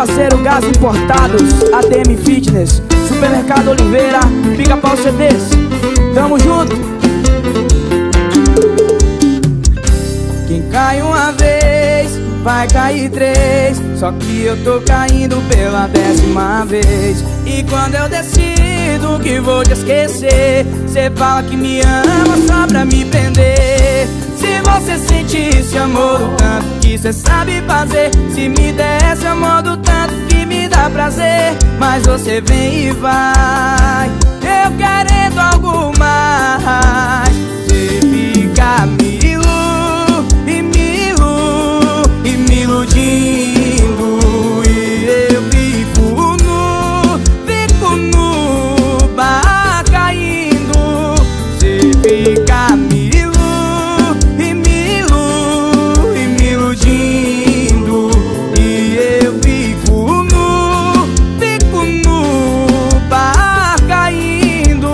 parceiro Gás Importados, ADM Fitness, Supermercado Oliveira, Pica-Pau CDs. Tamo junto. Quem cai uma vez, vai cair três. Só que eu tô caindo pela 10ª vez. E quando eu decido que vou te esquecer, cê fala que me ama só pra me prender. Se você sentisse amor do tanto que cê sabe fazer, se me desse amor do tanto que me dá prazer. Mas você vem e vai, eu querendo algo mais. Cê fica me iludindo e eu fico no bar caindo. Cê fica me iludindo e eu fico no bar caindo.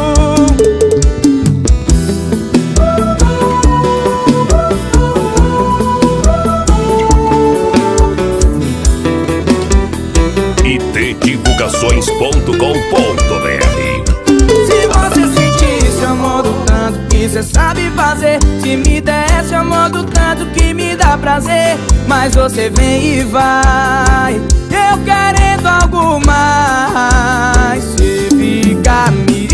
itdivulgações.com.br. Se você sentisse amor do tanto que cê sabe fazer, se me desse amor do tanto que me dá prazer. Mas você vem e vai, eu querendo algo mais. Cê fica me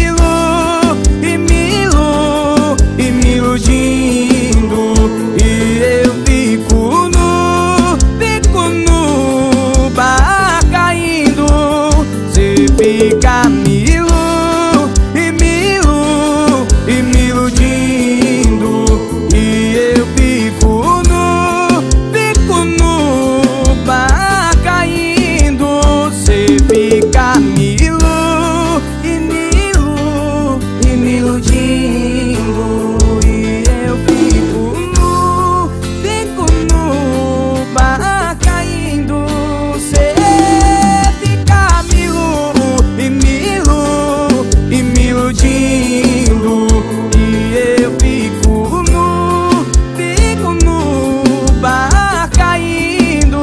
iludindo e eu fico no bar caindo. Cê fica me iludindo e eu fico no bar caindo. Cê fica me iludindo e eu fico no bar caindo. Cê fica me iludindo e eu fico no bar caindo.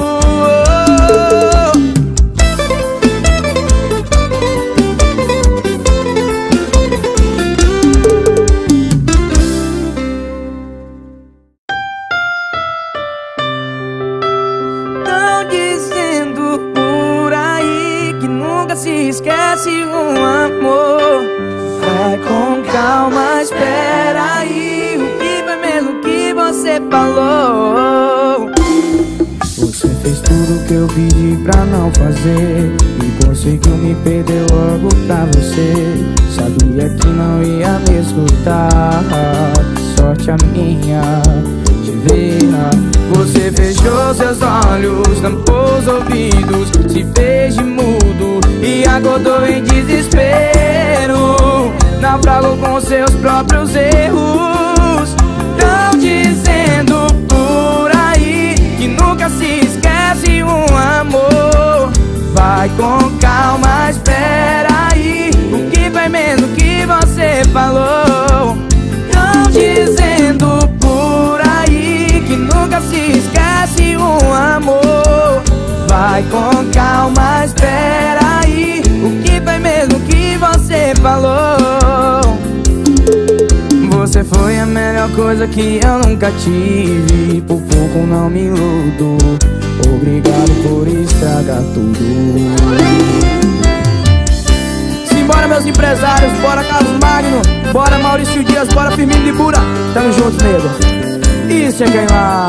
Tão dizendo por aí que nunca se esquece um amor. Vai com calma, espera aí, o que foi mesmo que você falou? Você fez tudo que eu pedi pra não fazer e conseguiu me perder logo pra você. Sabia que não ia me escutar, que sorte a minha de ver. Você fechou seus olhos, tampou os ouvidos, se fez de mudo e acordou em desespero. Naufragou com seus próprios erros. Tão dizendo por aí que nunca se esquece um amor. Vai com calma, espera aí, o que foi mesmo que você falou? Tão dizendo por aí que nunca se esquece um amor. Vai com calma, espera aí, o que foi mesmo que você falou? Você foi a melhor coisa que eu nunca tive, por pouco não me iludo. Obrigado por estragar tudo. Simbora meus empresários, bora Carlos Magno, bora Maurício Dias, bora Firmino de Bura. Tamo juntos, nego. Isso é queimar.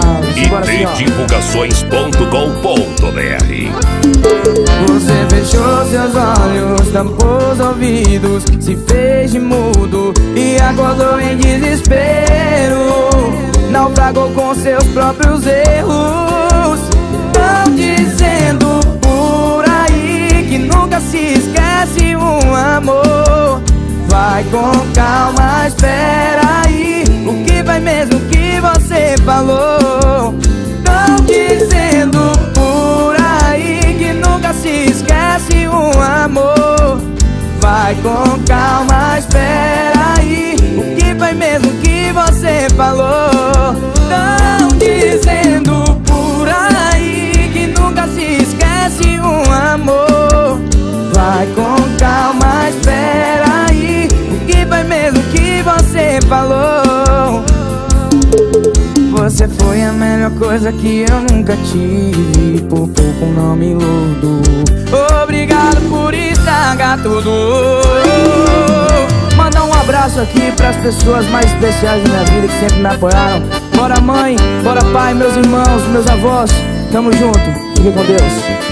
itdivulgações.com.br. Você fechou seus olhos, tampou os ouvidos, se fez de mudo e acordou em desespero. Naufragou com seus próprios erros. Tão dizendo por aí que nunca se esquece um amor. Vai com calma, espera aí, o que vai mesmo que você falou? Tão dizendo por aí que nunca se esquece um amor. Vai com calma, espera aí, o que foi mesmo que você falou? Tão dizendo por aí que nunca se esquece coisa que eu nunca tive, por pouco não me iludo. Obrigado por estragar tudo. Mandar um abraço aqui pras pessoas mais especiais da minha vida, que sempre me apoiaram. Bora mãe, bora pai, meus irmãos, meus avós. Tamo junto, fique com Deus.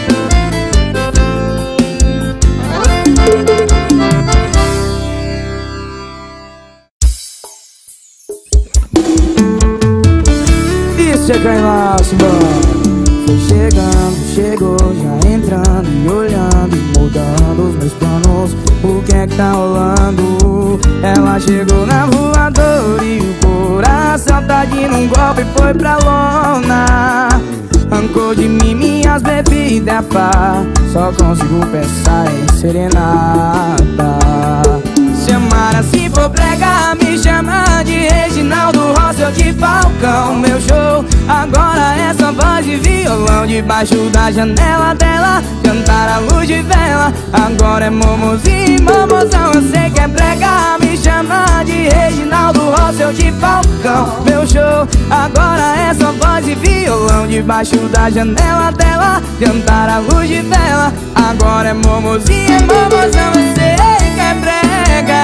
Chega em lá, foi chegando, chegou, já entrando e olhando e mudando os meus planos. O que é que tá rolando? Ela chegou na voadora e o coração tá de um golpe e foi pra lona. Arrancou de mim minhas bebidas, pá, só consigo pensar em serenata. Chamar assim for pregar, me chamar de Reginaldo Rossi ou de Falcão. Meu show agora é só voz e violão debaixo da janela dela, cantar a luz de vela. Agora é momozinho, momozão, eu sei que é pregar, me chamar de Reginaldo Rossi ou de Falcão. Meu show agora é só voz e violão debaixo da janela dela, cantar a luz de vela. Agora é momozinho, momozão, eu sei que é pregar.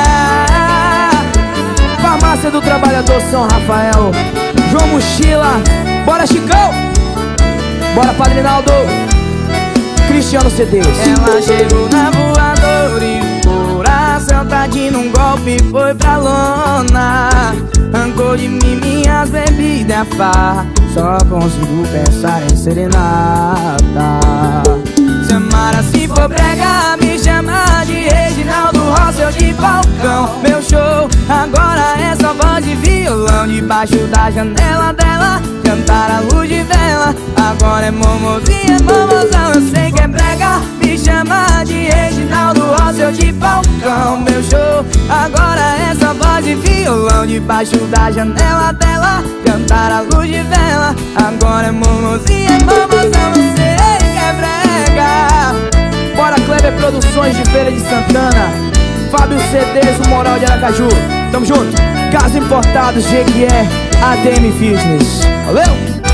Farmácia do Trabalhador São Rafael, João Mochila, bora Chicão, bora Padre Naldo, Cristiano CDs. Ela chegou na voadora e o coração tá de um golpe e foi pra lona. Arrancou de mim minhas bebidas, pá, só consigo pensar em serenata. Chamar assim for pregar, me chamar de Reginaldo Rossi ou de Falcão. Meu show agora é só voz e violão debaixo da janela dela, cantar a luz de vela. Agora é momozinha, momozão, eu sei que é pregar, me chamar de Reginaldo Rossi ou de Falcão. Meu show agora é só voz e violão debaixo da janela dela, cantar a luz de vela. Agora é momozinha, momozão, eu sei que é pregar. Bora Kleber Produções de Feira de Santana, Fábio CDs, o Moral de Aracaju. Tamo junto. Casa Importados, GQE, ADM Fitness. Valeu!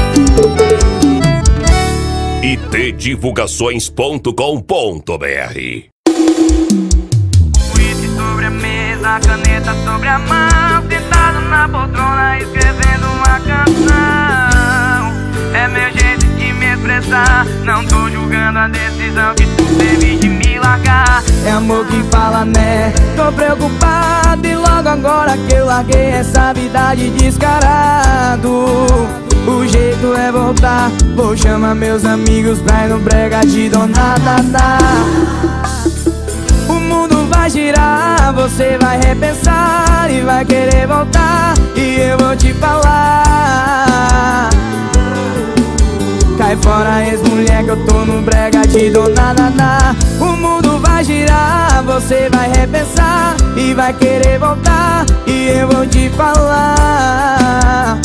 itdivulgações.com.br. Whisky sobre a mesa, caneta sobre a mão, sentado na poltrona escrevendo uma canção. É meu jeito de me expressar, não tô julgando a decisão que tu teve de me largar. É amor que fala, né? Tô preocupado e logo agora que eu larguei essa vida de descarado, o jeito é voltar. Vou chamar meus amigos pra ir no brega de Dona Naná. O mundo vai girar, você vai repensar e vai querer voltar, e eu vou te falar: cai fora ex-mulher que eu tô no brega de Dona Naná. O mundo vai girar, você vai repensar e vai querer voltar, e eu vou te falar: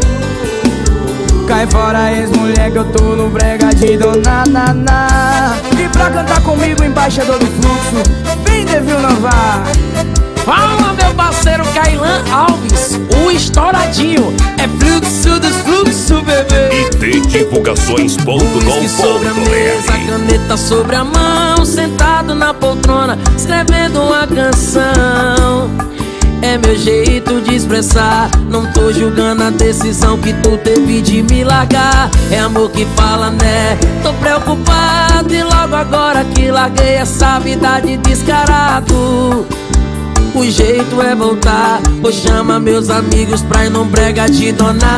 cai fora ex-mulher que eu tô no brega de Dona Naná. E pra cantar comigo, embaixador do fluxo, vem Devil Novar. Fala, meu parceiro Kailan Alves, o estouradinho. É fluxo dos fluxos, bebê. itdivulgações.com.br. Sobre a mesa, caneta sobre a mão, sentado na poltrona, escrevendo uma canção. É meu jeito de expressar, não tô julgando a decisão que tu teve de me largar. É amor que fala, né? Tô preocupado e logo agora que larguei essa vida de descarado, o jeito é voltar. Vou chamar meus amigos pra ir num brega de Dona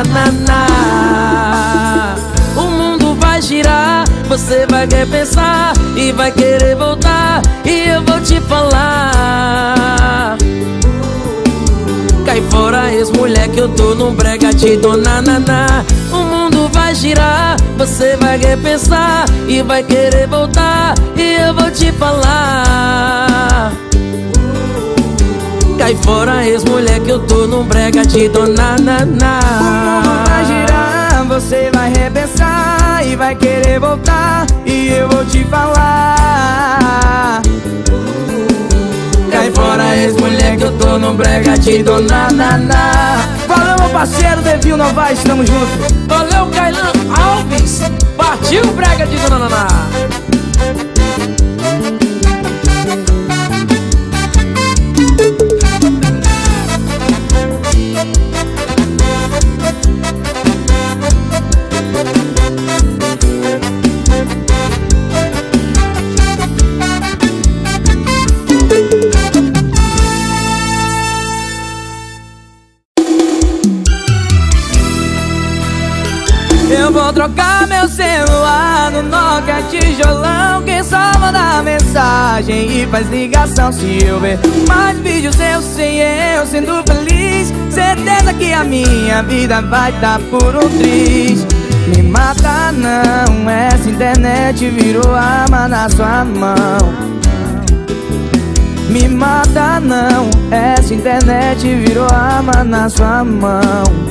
Naná. O mundo vai girar, você vai repensar e vai querer voltar, e eu vou te falar: cai fora ex-mulher que eu tô num brega de Dona Naná. O mundo vai girar, você vai repensar e vai querer voltar, e eu vou te falar: cai fora ex-mulher que eu tô num brega de Dona Naná. O mundo vai girar, você vai repensar e vai querer voltar, e eu vou te falar: cai fora ex-mulher que eu tô no brega de dona Naná. Valeu, meu parceiro Devil Novaes, tamo junto. Valeu, Kailan Alves. Partiu o brega de dona Naná. Eu vou trocar meu celular no Nokia tijolão. Quem só manda mensagem e faz ligação. Se eu ver mais vídeos seus sem eu sendo feliz, certeza que a minha vida vai tá por um triz. Me mata não, essa internet virou arma na sua mão. Me mata não, essa internet virou arma na sua mão.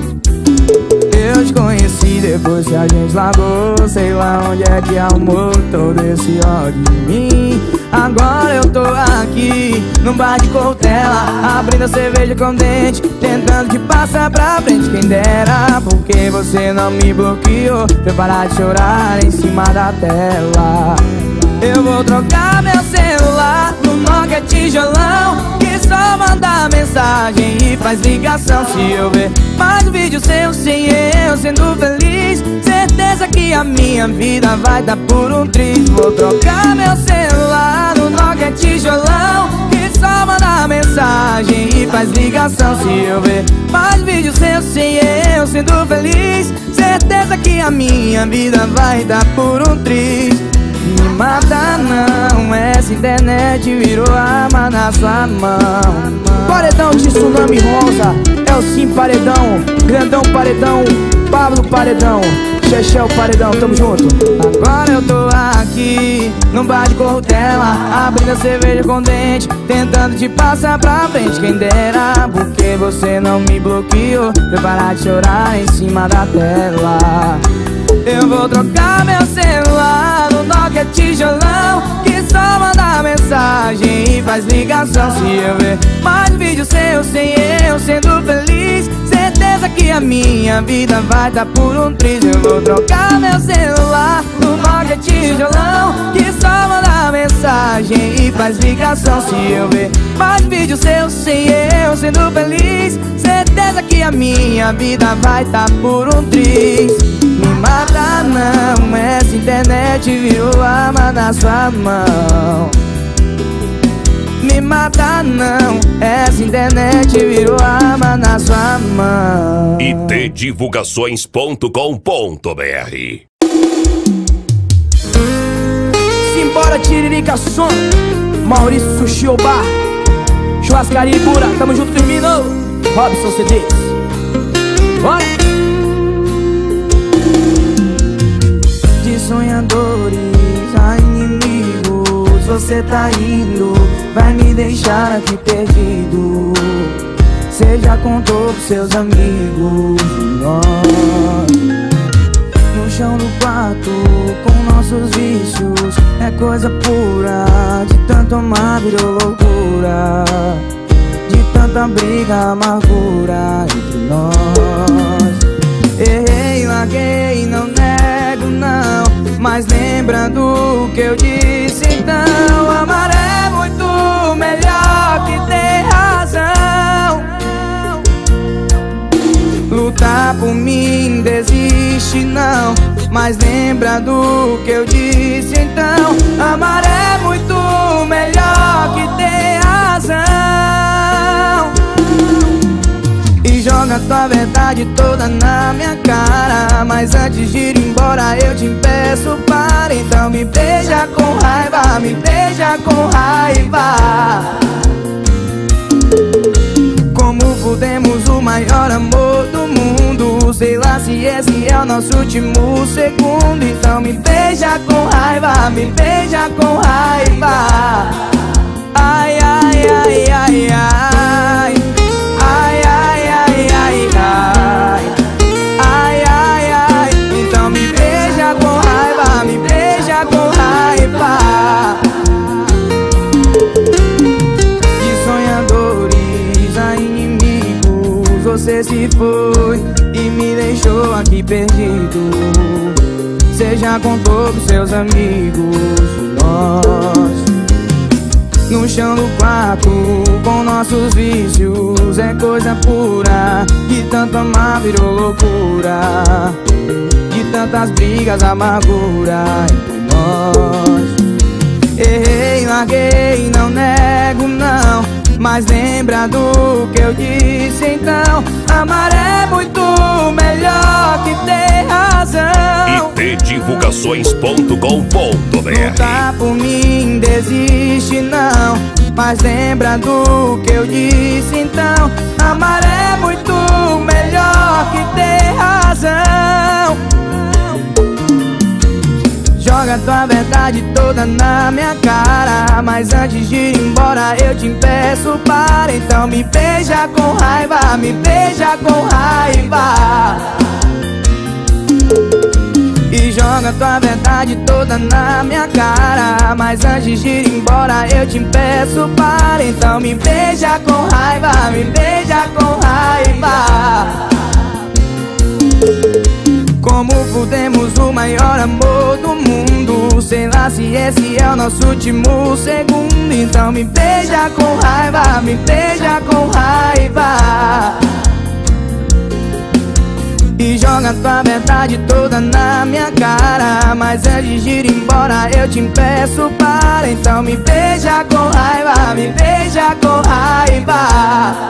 Eu te conheci depois que a gente largou. Sei lá onde é que arrumou todo esse ódio em mim. Agora eu tô aqui num bar de Cortella, abrindo a cerveja com dente, tentando te passar pra frente. Quem dera, porque você não me bloqueou, pra eu parar de chorar em cima da tela. Eu vou trocar meu celular no Nokia tijolão, que só manda mensagem e faz ligação. Se eu ver mais um vídeo seu sem eu sendo feliz, certeza que a minha vida vai dar por um triz. Vou trocar meu celular no Nokia tijolão, que só manda mensagem e faz ligação. Se eu ver mais vídeo seu sem eu sendo feliz, certeza que a minha vida vai dar por um triz. Me mata não, essa internet virou arma na sua mão. Paredão de Tsunami Rosa, Elsim Paredão, Grandão Paredão, Pablo Paredão, Chechel Paredão, tamo junto. Agora eu tô aqui num bar de Cortella, abrindo a cerveja com dente, tentando te passar pra frente. Quem dera, porque você não me bloqueou, pra eu parar de chorar em cima da tela. Eu vou trocar meu celular no Nokia tijolão, que só manda mensagem e faz ligação. Se eu ver mais vídeo seu sem eu sendo feliz, certeza que a minha vida vai tá por um triz. Eu vou trocar meu celular no Nokia tijolão, que só manda mensagem e faz ligação. Se eu ver mais vídeo seu sem eu sendo feliz, certeza que a minha vida vai tá por um triz. Me mata não, essa internet virou arma na sua mão. Me mata não, essa internet virou arma na sua mão. itdivulgações.com.br. Simbora Tiririca Som, Maurício Sushi Bar, Churrascaria Ibura, tamo junto firmino. Robson CDs, bora! De sonhadores a inimigos, você tá indo, vai me deixar aqui perdido. Cê já contou pros seus amigos de nós. No chão do quarto, com nossos vícios, é coisa pura. De tanto amar virou loucura, de tanta briga, amargura entre nós. Errei, larguei, não nego não, mas lembra do que eu disse então. Amar é muito melhor que ter razão. Lutar por mim, desiste não, mas lembra do que eu disse então. Amar é muito melhor que ter razão. E joga tua verdade toda na minha cara, mas antes de ir embora eu te peço para. Então me beija com raiva, me beija com raiva. Como fudemos o maior amor do mundo, sei lá se esse é o nosso último segundo. Então me beija com raiva, me beija com raiva. Ai, ai, ai, ai, ai. Ai, ai, ai, ai, ai. Ai, ai, ai. Então me beija com raiva, me beija com raiva. De se foi e me deixou aqui perdido. Cê já contou pros seus amigos, nós no chão do quarto com nossos vícios. É coisa pura, de tanto amar virou loucura, de tantas brigas, amargura entre nós. Errei, larguei, não nego não, mas lembra do que eu disse então. Amar é muito melhor que ter razão. itdivulgações.com.br. Lutar por mim, desiste não, mas lembra do que eu disse então. Amar é muito melhor que ter razão. Joga tua verdade toda na minha cara, mas antes de ir embora eu te peço para. Então me beija com raiva, me beija com raiva. E joga tua verdade toda na minha cara, mas antes de ir embora eu te peço para. Então me beija com raiva, me beija com raiva. Como fudemos o maior amor do mundo, sei lá se esse é o nosso último segundo. Então me beija com raiva, me beija com raiva. E joga tua verdade toda na minha cara, mas antes de ir embora eu te peço para. Então me beija com raiva, me beija com raiva.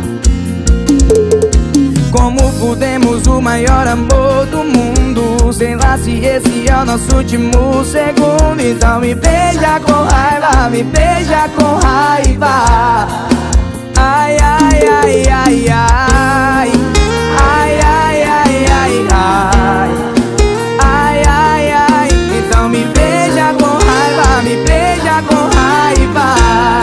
Como fudemos o maior amor do mundo, sei lá se esse é o nosso último segundo. Então me beija com raiva, me beija com raiva. Ai, ai, ai, ai, ai. Ai, ai, ai, ai, ai. Ai, ai, ai. Então me beija com raiva, me beija com raiva.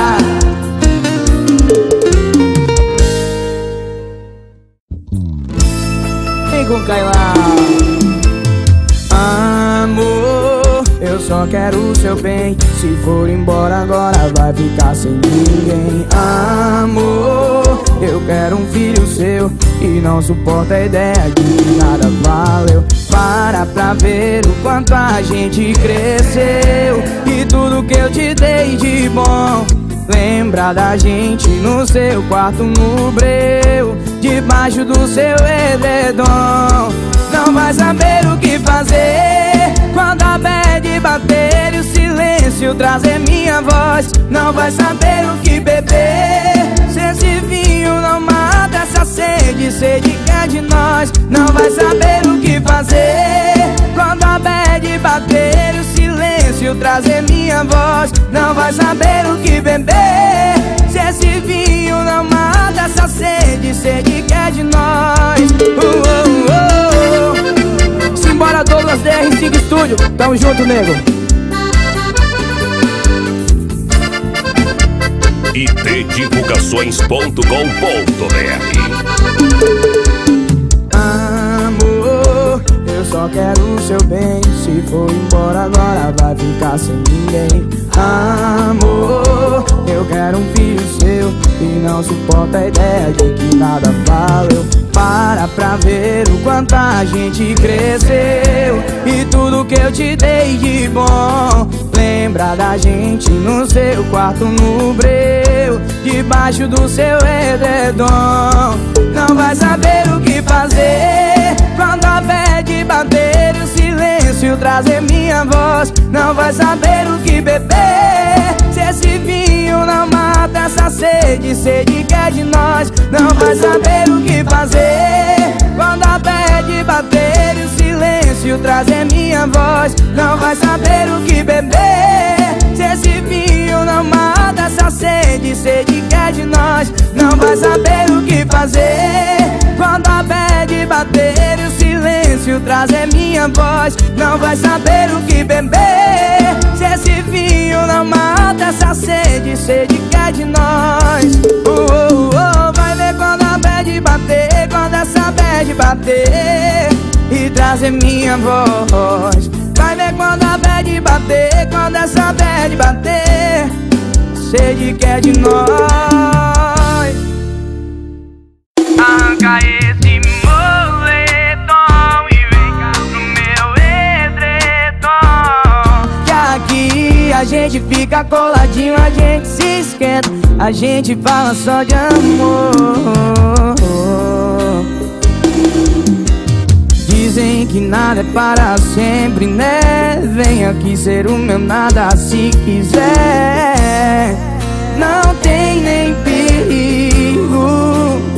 Vem com Kailá. Amor, eu só quero o seu bem. Se for embora agora vai ficar sem ninguém. Amor, eu quero um filho seu e não suporto a ideia de que nada valeu. Para pra ver o quanto a gente cresceu e tudo que eu te dei de bom. Lembra da gente no seu quarto no breu, debaixo do seu edredom. Não vai saber o que fazer quando a bad bater e o silêncio trazer minha voz. Não vai saber o que beber se esse vinho não mata essa sede, sede que é de nós. Não vai saber o que fazer quando a bad bater e o silêncio trazer minha voz. Não vai saber o que beber se esse vinho não mata essa sede, sede que é de nós. Simbora Douglas DR5 Studio, tamo junto, nego. itdivulgações.com.br. Amor, eu só quero o seu bem. Se for embora agora vai ficar sem ninguém. Amor, eu quero um filho seu e não suporto a ideia de que nada valeu. Para pra ver o quanto a gente cresceu e tudo que eu te dei de bom. Lembra da gente no seu quarto no breu, debaixo do seu edredom. Não vai saber o que fazer quando a bad bater e o silêncio trazer minha voz. Não vai saber o que beber se esse vinho não mata essa sede, sede que é de nós. Não vai saber o que fazer quando a bad bater e o silêncio trazer minha voz. Não vai saber o que beber se esse vinho não mata essa sede, sede que é de nós. Não vai saber o que fazer quando a bad bater e o silêncio trazer minha voz. Não vai saber o que beber se esse vinho não mata essa sede, sede que é de nós. Vai ver quando a bad bater, quando essa bad bater e trazer minha voz. Vai ver quando a bad bater, quando essa bad bater, sede que é de nós. Arranca esse moletom e vem cá pro meu edredom, que aqui a gente fica coladinho, a gente se esquenta, a gente fala só de amor. Dizem que nada é para sempre, né? Vem aqui ser o meu nada se quiser. Não tem nem perigo.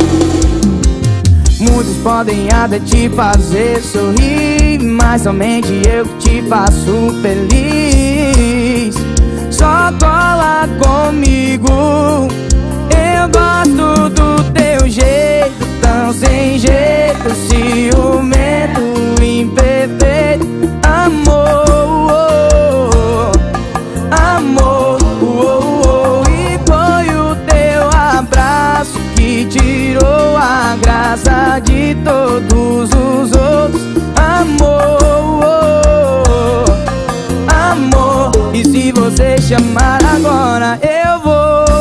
Muitos podem até te fazer sorrir, mas somente eu que te faço feliz. Só cola comigo. Eu gosto do teu jeito, tão sem jeito, ciumento, imperfeito. Amor, amor, e foi o teu abraço que tirou a graça de todos os outros. Amor, amor, e se você chamar agora eu vou.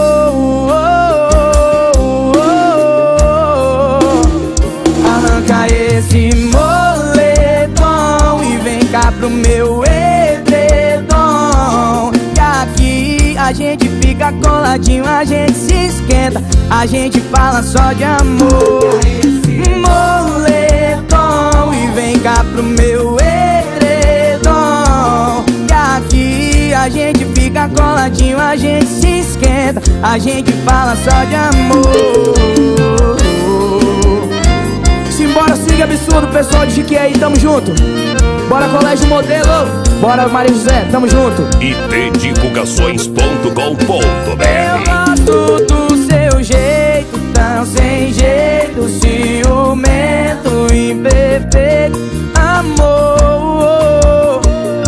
Arranca esse moletom e vem cá pro meu edredom, que aqui a gente fica coladinho, a gente se esquenta, a gente fala só de amor. Moletom e vem cá pro meu edredom, que aqui a gente fica coladinho, a gente se esquenta, a gente fala só de amor. Simbora, swing absurdo, pessoal de GQ aí, tamo junto. Bora Colégio Modelo, bora Maria José, tamo junto. itdivulgações.com.br. Eu gosto do seu jeito, tão sem jeito, ciumento, imperfeito. Amor,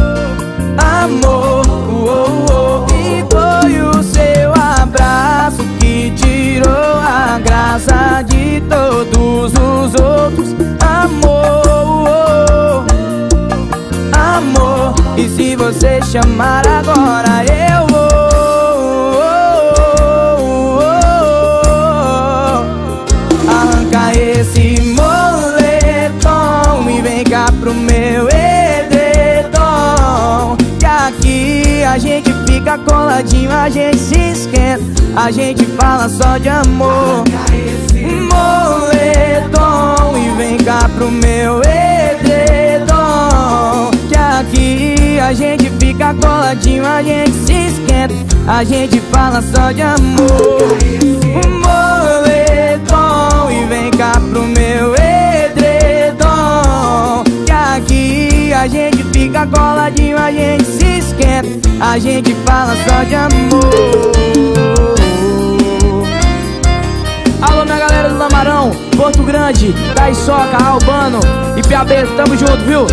amor, e foi o seu abraço que tirou a graça de todos os outros. Amor, amor, e se você chamar agora eu vou. Arranca esse moletom e vem cá pro meu edredom, que aqui a gente fica coladinho, a gente se esquenta, a gente fala só de amor. Moletom e vem cá pro meu edredom, que aqui a gente fica coladinho, a gente se esquenta, a gente fala só de amor. Moletom e vem cá pro meu edredom, que aqui a gente fica coladinho, a gente se esquenta, a gente fala só de amor. Alô, minha galera do Lamarão, Porto Grande, Daiçoca, Albano e Piabeiro, tamo junto, viu?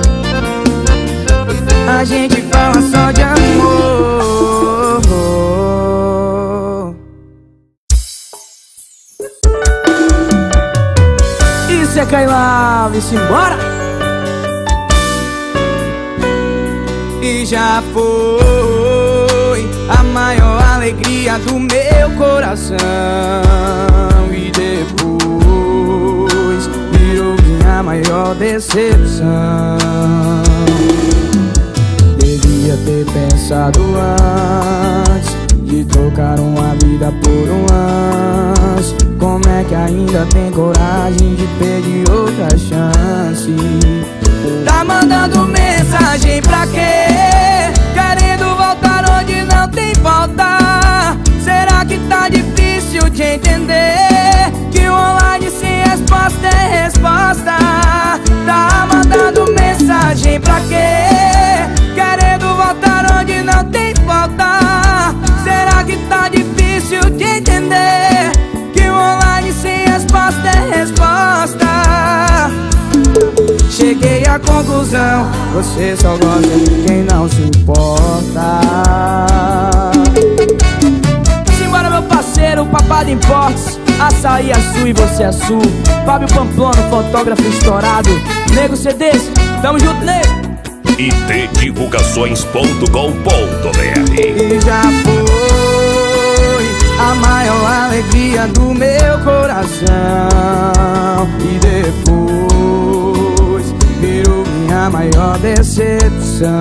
A gente fala só de amor. Isso é Kailá, e simbora! E já foi a maior alegria do meu coração, e depois virou minha maior decepção. Devia ter pensado antes de trocar uma vida por um lance. Como é que ainda tem coragem de pedir outra chance? Tá mandando mensagem pra quê? Querendo voltar onde não tem volta. Será que tá difícil de entender que o online sem resposta é resposta? Tá mandando mensagem pra quê? Querendo voltar onde não tem volta. Será que tá difícil de entender que o online sem resposta é resposta? Cheguei à conclusão, você só gosta de quem não se importa. Simbora, meu parceiro, Papado Importes. Açaí Azul e você é Sul. Fábio Pamplona, fotógrafo estourado. Nego CDs, tamo junto, nego. itdivulgações.com.br. E já foi a maior alegria do meu coração. E depois virou minha maior decepção.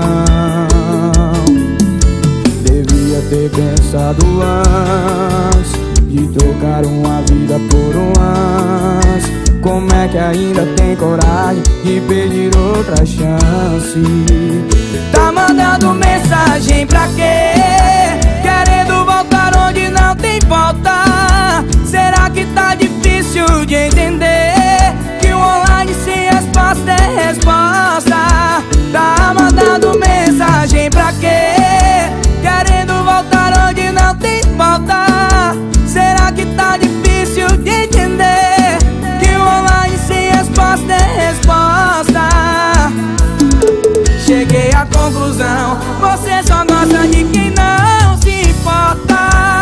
Devia ter pensado antes de trocar uma vida por um lance. Como é que ainda tem coragem de pedir outra chance? Tá mandando mensagem pra quê? Querendo voltar onde não tem volta. Será que tá difícil de entender que o online sem resposta é resposta? Tá mandando mensagem pra quê? Querendo voltar onde não tem volta. Será que tá difícil de entender que o online sem resposta é resposta? Cheguei à conclusão, você só gosta de quem não se importa.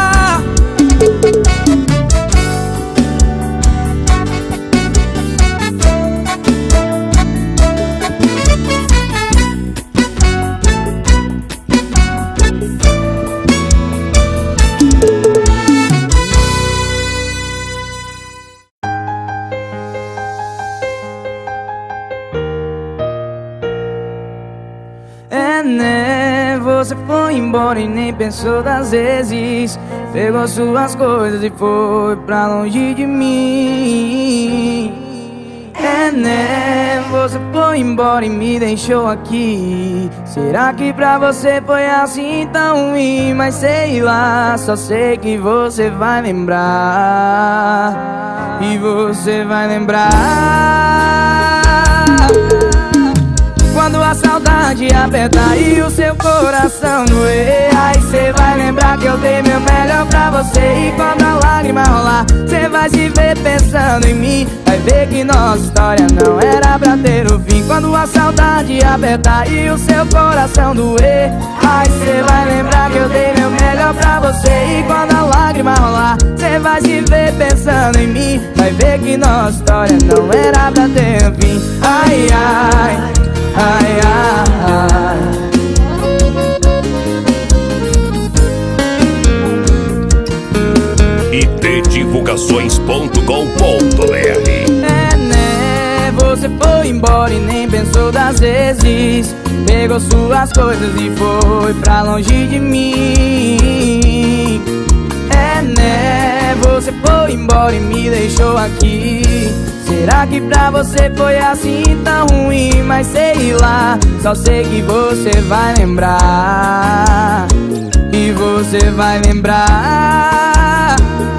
Você foi embora e nem pensou das vezes. Pegou suas coisas e foi pra longe de mim. Você foi embora e me deixou aqui. Será que pra você foi assim tão ruim? Mas sei lá, só sei que você vai lembrar. E você vai lembrar quando a saudade apertar e o seu coração doer. Aí cê vai lembrar que eu dei meu melhor pra você. E quando a lágrima rolar, cê vai se ver pensando em mim. Vai ver que nossa história não era pra ter o fim. Quando a saudade apertar e o seu coração doer. Aí cê vai lembrar que eu dei meu melhor pra você. E quando a lágrima rolar, cê vai se ver pensando em mim. Vai ver que nossa história não era pra ter o fim. Ai, ai, ai, ai. itdivulgações.com.br. Você foi embora e nem pensou das vezes. Pegou suas coisas e foi pra longe de mim. Você foi embora e me deixou aqui. Será que pra você foi assim tão ruim? Mas sei lá, só sei que você vai lembrar. E você vai lembrar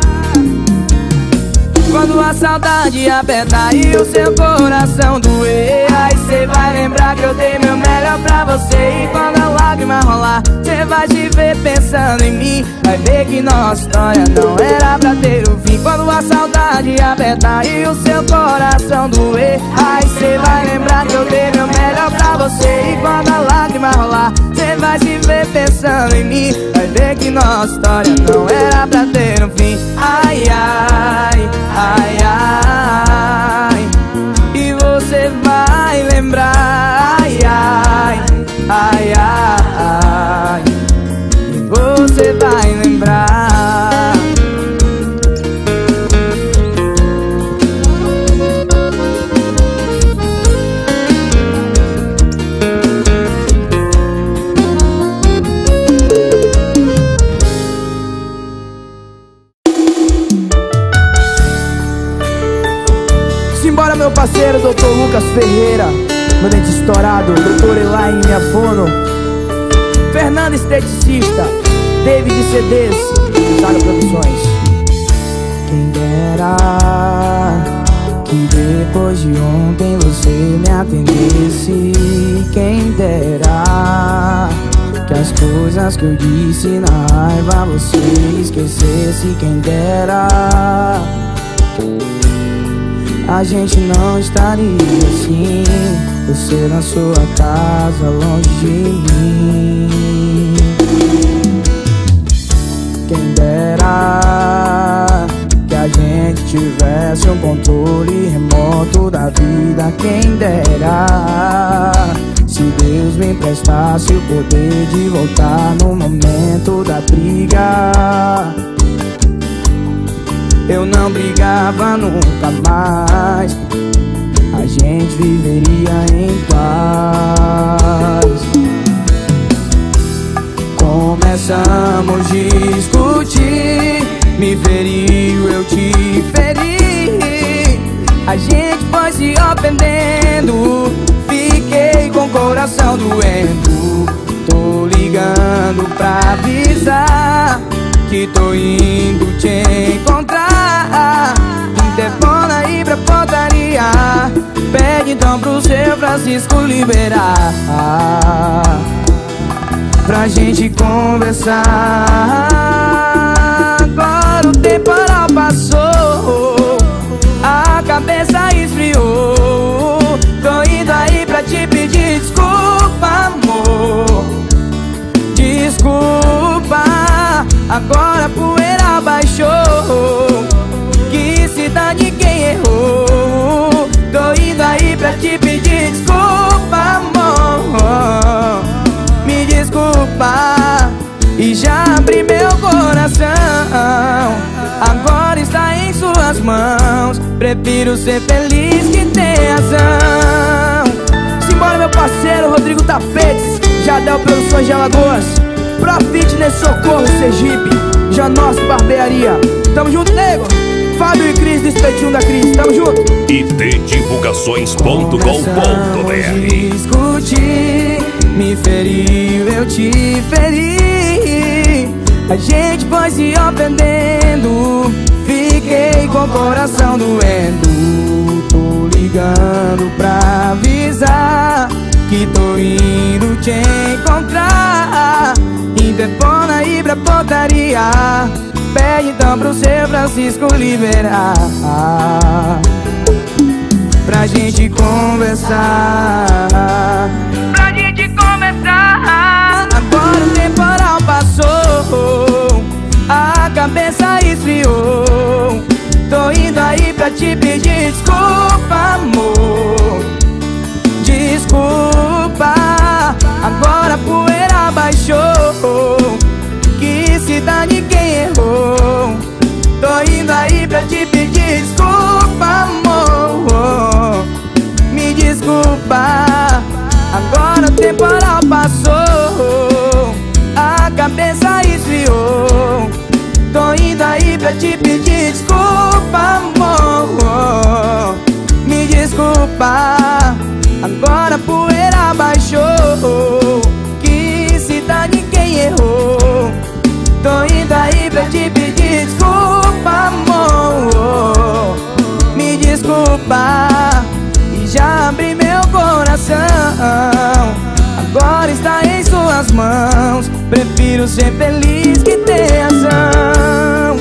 quando a saudade apertar e o seu coração doer. Aí cê vai lembrar que eu dei meu melhor pra você. E quando a lágrima rolar, cê vai se ver pensando em mim. Vai ver que nossa história não era pra ter o fim. Quando a saudade apertar e o seu coração doer. Aí cê vai lembrar que eu dei meu melhor pra você. E quando a lágrima rolar, cê vai se ver pensando em mim. Vai ver que nossa história não era pra ter um fim. Ai, ai, ai, ai. E você vai lembrar. Ai, ai, ai, ai. E você vai lembrar. Simbora, meu parceiro, Dr. Lucas Ferreira, meu dente estourado, Dr. Elaine Afono, Fernando Esteticista, David CDs, Saga Produções. Quem dera que depois de ontem você me atendesse. Quem dera que as coisas que eu disse na raiva você esquecesse. Quem dera a gente não estaria assim, você na sua casa longe de mim. Quem dera que a gente tivesse um controle remoto da vida. Quem dera se Deus me emprestasse o poder de voltar no momento da briga. eu não brigava nunca mais. A gente viveria em paz. Começamos a discutir, me feriu, eu te feri. A gente foi se ofendendo, fiquei com o coração doendo. Tô ligando pra avisar que tô indo te encontrar. Interfona aí pra portaria, pede então pro seu Francisco liberar, pra gente conversar. Agora o temporal passou, a cabeça esfriou. Tô indo aí pra te pedir desculpa, amor. Desculpa, agora a poeira baixou. Que se dane quem errou. Tô indo aí pra te pedir desculpa, amor. Me desculpa, e já abri meu coração. Agora está em suas mãos. Prefiro ser feliz que ter razão. Simbora, meu parceiro Rodrigo Tapetes, Jadel Produções de Alagoas, Pro Fitness Socorro Sergipe, Janossi Barbearia. Tamo junto, nego. Fábio e Cris do Espetinho da Cris. Tamo junto. itdivulgações.com.br. Discutir, me feriu, eu te feri. A gente foi se ofendendo, fiquei com o coração doendo. Tô ligando pra avisar que tô indo te encontrar. Interfona aí pra portaria, pede então pro seu Francisco liberar, pra gente conversar. Pra gente conversar. Agora o temporal passou, a cabeça esfriou. Tô indo aí pra te pedir desculpa, amor. Desculpa, agora a poeira baixou. Que se dane quem errou. Tô indo aí pra te pedir desculpa, amor. Me desculpa, agora o temporal passou, a cabeça esfriou. Tô indo aí pra te pedir desculpa, amor. Me desculpa, agora a poeira baixou. Que se dane quem errou. Tô indo aí pra te pedir desculpa, amor. Me desculpa, e já abri meu coração. Agora está em suas mãos. Prefiro ser feliz que ter razão.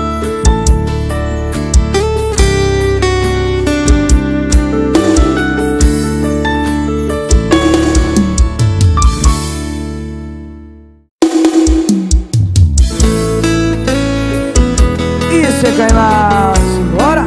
Kailas, bora!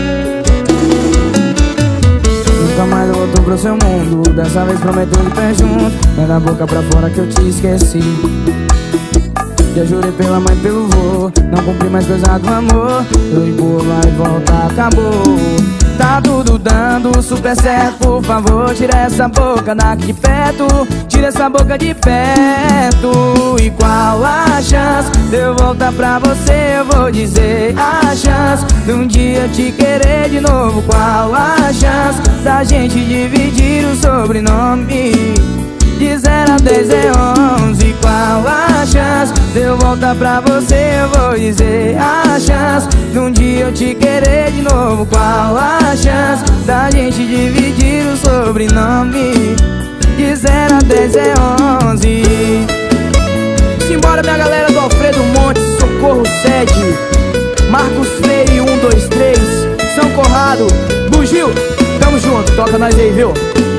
Nunca mais eu volto pro seu mundo. Dessa vez prometo de pé junto. É da boca pra fora que eu te esqueci. Já jurei pela mãe e pelo vô, não cumpri mais coisa do amor. Tô de boa, vai e volta, acabou. Tá tudo dando super certo. Por favor, tira essa boca daqui de perto. Tira essa boca de perto. E qual a chance de eu voltar pra você? Eu vou dizer a chance de um dia te querer de novo. Qual a chance da gente dividir o sobrenome? De 0 a 10 é 11. Qual a chance de eu voltar pra você? Eu vou dizer a chance de um dia eu te querer de novo. Qual a chance da gente dividir o sobrenome? De 0 a 10 é 11. Simbora, minha galera do Alfredo Monte, Socorro Sede, Marcos Freire 123, São Conrado, Bugio, tamo junto, toca nós aí, viu?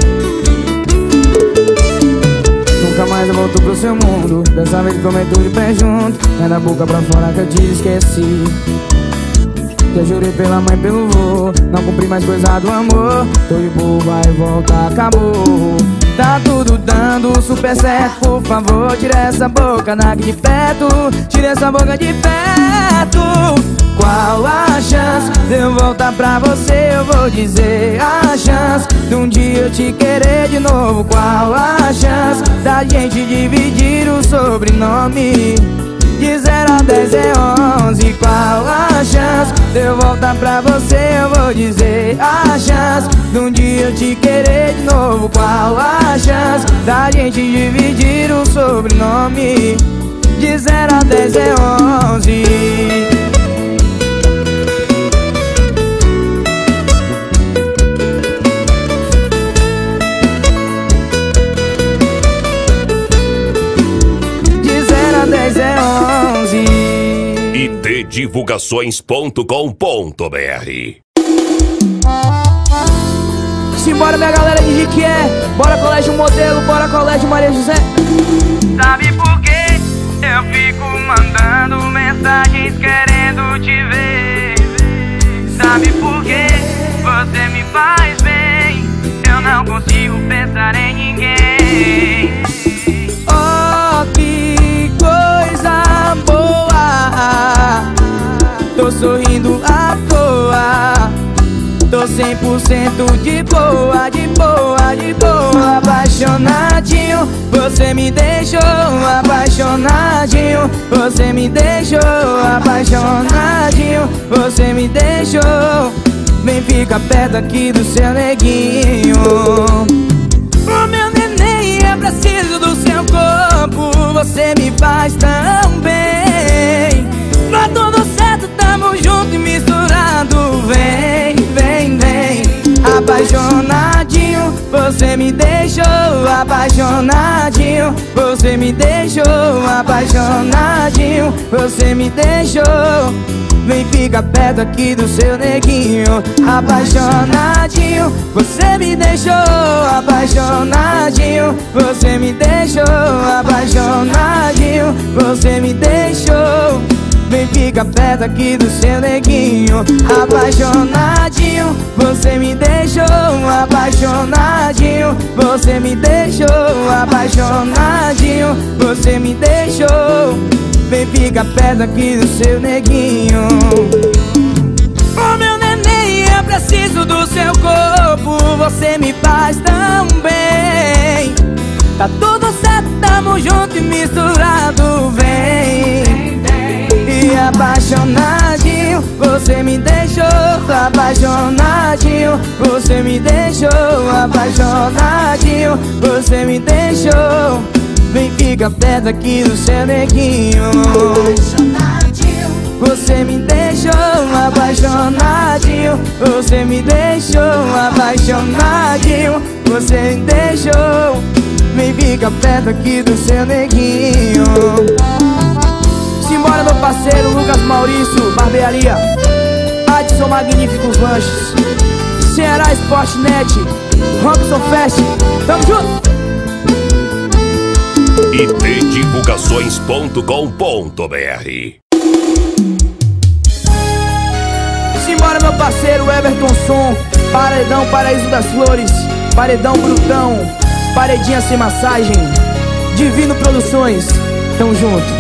Nunca mais eu volto pro seu mundo. Dessa vez prometo de pé junto. É da boca pra fora que eu te esqueci. Já jurei pela mãe e pelo vô, não cumpri mais coisa do amor. Tô de boa, vai e volta, acabou. Tá tudo dando super certo. Por favor, tira essa boca daqui de perto. Tira essa boca de perto. Qual a chance de eu voltar pra você? Eu vou dizer a chance de um dia eu te querer de novo. Qual a chance da gente dividir o sobrenome? De 0 a 10 é 11. Qual a chance de eu voltar pra você? Eu vou dizer a chance de um dia eu te querer de novo. Qual a chance da gente dividir o sobrenome? De 0 a 10 é 11. itdivulgações.com.br. Simbora, minha galera de Jiquié. Bora Colégio Modelo, bora Colégio Maria José. Sabe por que eu fico mandando mensagens querendo te ver? Sabe por que você me faz bem? Eu não consigo pensar em ninguém. Oh, que coisa boa. Tô sorrindo à toa. Tô 100% de boa, de boa, de boa. Apaixonadinho, você me deixou. Apaixonadinho, você me deixou. Apaixonadinho, você me deixou. Vem fica perto aqui do seu neguinho. Oh, meu neném, eu preciso do seu corpo. Você me faz tão bem. Tá tudo certo, tamo junto e misturado. Vem, vem, vem. Apaixonadinho, você me deixou. Apaixonadinho, você me deixou. Apaixonadinho, você me deixou. Vem fica perto aqui do seu neguinho. Apaixonadinho, você me deixou. Apaixonadinho, você me deixou. Apaixonadinho, você me deixou. Vem fica perto aqui do seu neguinho. Apaixonadinho, você me deixou. Apaixonadinho, você me deixou. Apaixonadinho, você me deixou. Vem fica perto aqui do seu neguinho. Oh, meu neném, eu preciso do seu corpo. Você me faz tão bem. Tá tudo certo, tamo junto e misturado. Vem. E apaixonadinho, você me deixou. Apaixonadinho, você me deixou. Apaixonadinho, você me deixou. Vem fica perto aqui do seu neguinho. Apaixonadinho, você me deixou. Apaixonadinho, você me deixou. Apaixonadinho, você me deixou. Vem fica perto aqui do seu neguinho. Simbora, meu parceiro Lucas Maurício, barbearia Adson Magníficos Lanches, Ceará Sportnet, Robson Fest, tamo junto! itdivulgações.com.br. Simbora, meu parceiro Everton Som, Paredão Paraíso das Flores, Paredão Brutão, Paredinha Sem Massagem, Divino Produções, tamo junto!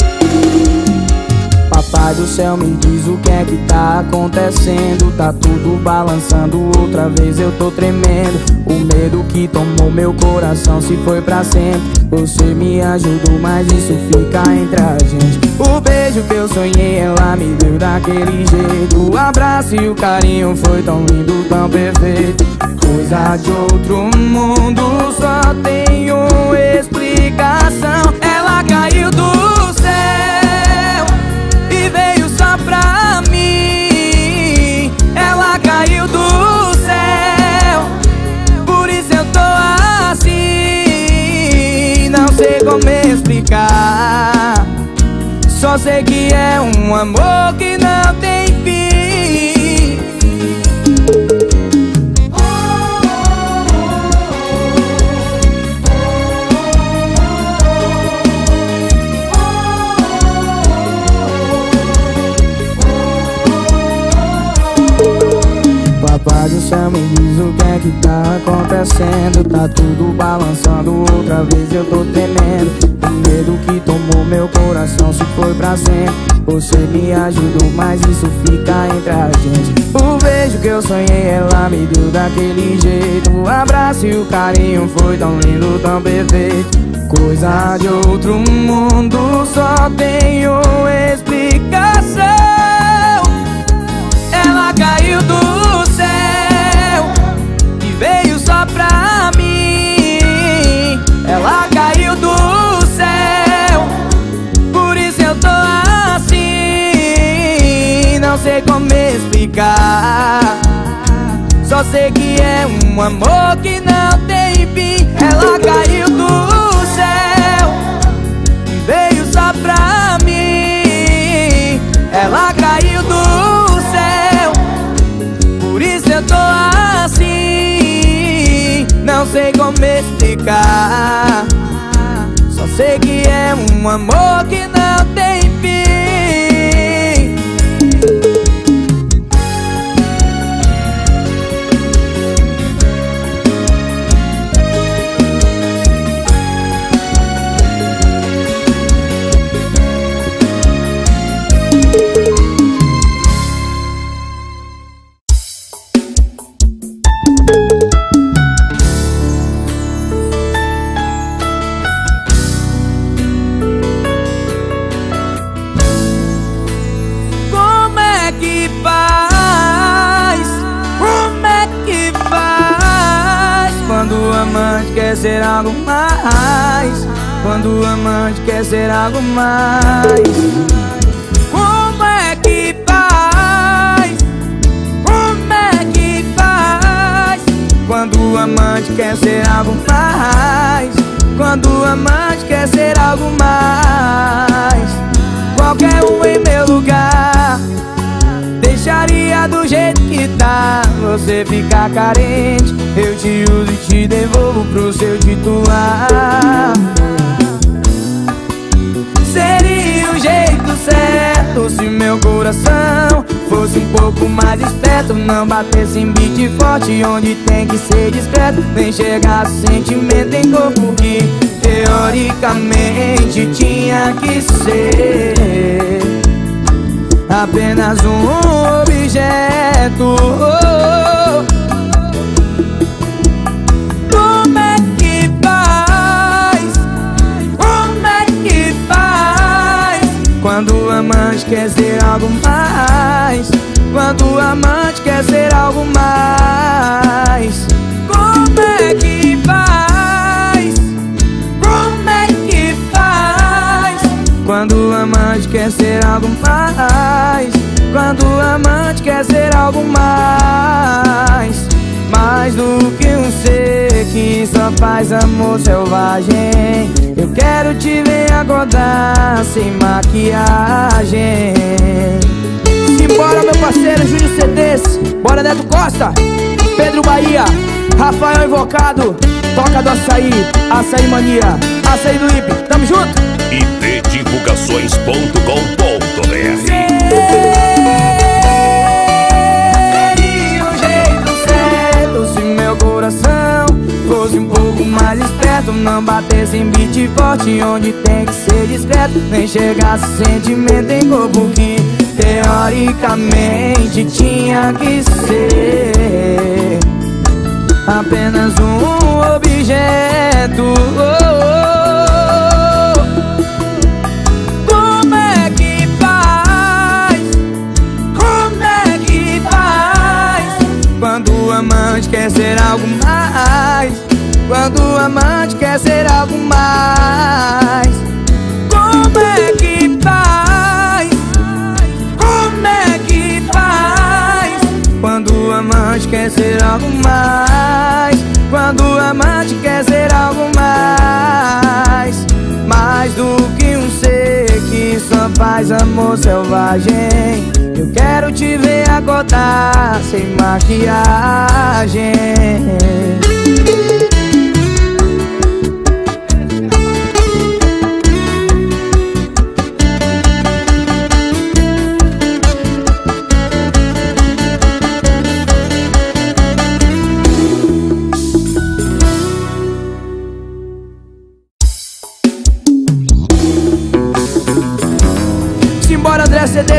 Papai do céu, me diz o que é que tá acontecendo. Tá tudo balançando, outra vez eu tô tremendo. O medo que tomou meu coração se foi pra sempre. Você me ajudou, mas isso fica entre a gente. O beijo que eu sonhei, ela me deu daquele jeito. O abraço e o carinho foi tão lindo, tão perfeito. Coisa de outro mundo, só tem uma explicação. Ela caiu do céu e veio só pra mim. Ela caiu do céu, por isso eu tô assim. Não sei como explicar, só sei que é um amor que não tem fim. Papai do céu, me diz o que é que tá acontecendo. Tá tudo balançando, outra vez eu tô tremendo. O medo que tomou meu coração se foi pra sempre. Você me ajudou, mas isso fica entre a gente. O beijo que eu sonhei, ela me deu daquele jeito. O abraço e o carinho foi tão lindo, tão perfeito. Coisa de outro mundo, só tenho explicação. Ela caiu do céu e veio só pra mim. Ela caiu do céu, por isso eu tô assim. Não sei como explicar, só sei que é um amor que não tem fim. Ela caiu do céu e veio só pra mim. Ela caiu do céu, por isso eu tô assim. Não sei como explicar, só sei que é um amor que não tem fim. Quando o amante quer ser algo mais, quando o amante quer ser algo mais. Como é que faz? Como é que faz? Quando o amante quer ser algo mais, quando o amante quer ser algo mais. Qualquer um em meu lugar deixaria do jeito que tá. Você ficar carente, eu te uso e te devolvo pro seu titular. Seria o jeito certo se meu coração fosse um pouco mais esperto. Não batesse em beat forte onde tem que ser discreto. Nem chegasse sentimento em corpo que teoricamente tinha que ser apenas um objeto. Como é que faz? Como é que faz? Quando o amante quer ser algo mais, quando o amante quer ser algo mais. Como é que faz? Como é que faz? Quando o amante quer ser algo mais, quando o amante quer ser algo mais. Mais do que um ser que só faz amor selvagem. Eu quero te ver acordar sem maquiagem. Simbora, meu parceiro Júnior CDs, bora Neto Costa, Pedro Bahia, Rafael Invocado, toca do Açaí, Açaí Mania, Açaí do Ipe, tamo junto? idedivulgações.com.br. Seria o jeito certo se meu coração fosse um pouco mais esperto. Não batesse em beat forte onde tem que ser discreto. Nem chegasse sentimento em corpo que teoricamente tinha que ser apenas um objeto. Como é que faz? Como é que faz? Quando o amante quer ser algo mais, quando o amante quer ser algo mais. Como é que faz? Como é que faz? Quando o amante quer ser algo mais, quando o amante quer ser algo mais. Mais do que um ser que só faz amor selvagem. Eu quero te ver acordar sem maquiagem.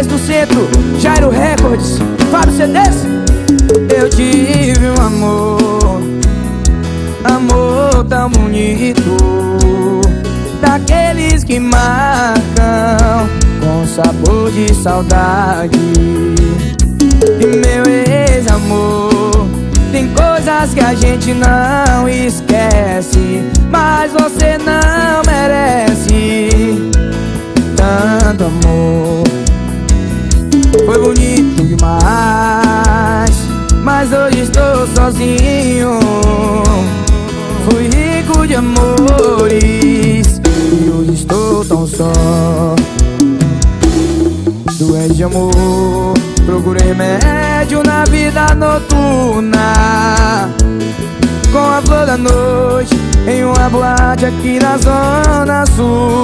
CDs do centro, Jairo Records, Fábio CDs. Eu tive um amor, amor tão bonito, daqueles que marcam com sabor de saudade. E meu ex-amor, tem coisas que a gente não esquece, mas você não merece tanto amor. Foi bonito demais, mas hoje estou sozinho. Fui rico de amores e hoje estou tão só. Doente de amor, procurei remédio na vida noturna, com a flor da noite em uma boate aqui na Zona Sul.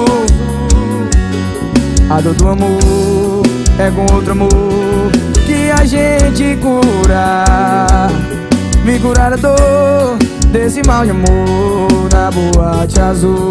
A dor do amor é com outro amor que a gente cura. Me curar a dor desse mal de amor na boate azul.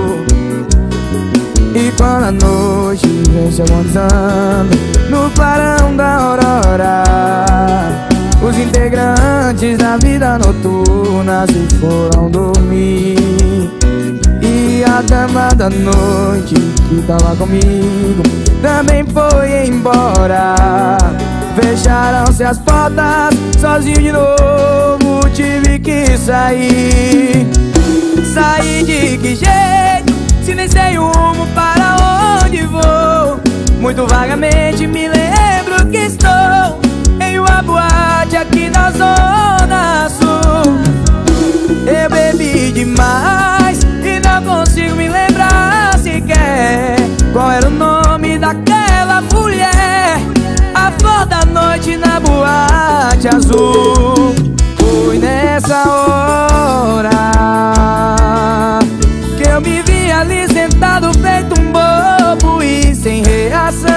E quando a noite vem se avançando no clarão da aurora, os integrantes da vida noturna se foram dormir. E a dama da noite que tava comigo também foi embora. Fecharam-se as portas, sozinho de novo tive que sair. Sair de que jeito, se nem sei o rumo para onde vou? Muito vagamente me lembro que estou em uma boate aqui na Zona Sul. Eu bebi demais e não consigo me lembrar sequer qual era o nome daquela mulher. A flor da noite na boate azul. Foi nessa hora que eu me vi ali sentado feito um bobo e sem reação.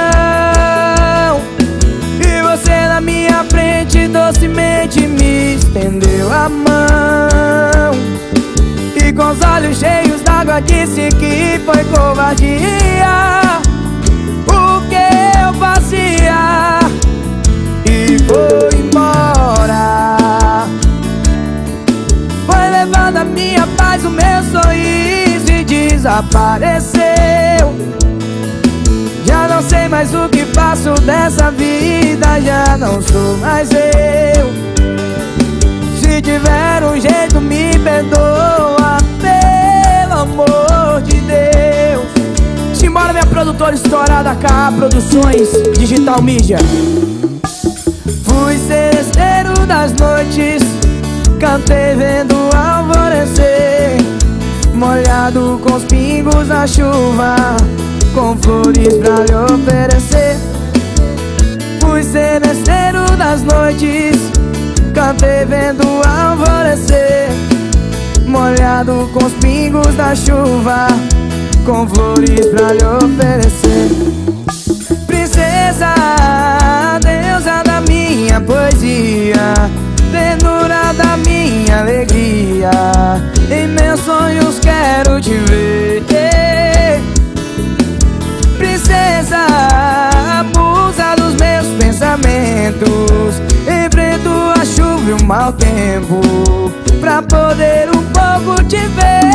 E você na minha frente docemente me estendeu a mão. E com os olhos cheios d'água disse que foi covardia o que eu fazia, e foi embora. Foi levando a minha paz, o meu sorriso e desapareceu. Já não sei mais o que faço dessa vida, já não sou mais eu. Se tiver um jeito me perdoa, pelo amor de Deus. Simbora minha produtora estourada, KA Produções, Digital Mídia. Fui seresteiro das noites, cantei vendo o alvorecer, molhado com os pingos da chuva, com flores pra lhe oferecer. Fui seresteiro das noites, cantei vendo o alvorecer, molhado com os pingos da chuva, com flores pra lhe oferecer. Princesa, deusa da minha poesia, ternura da minha alegria, em meus sonhos quero te ver. Princesa, musa dos meus pensamentos, enfrento a chuva e o mau tempo pra poder um pouco te ver.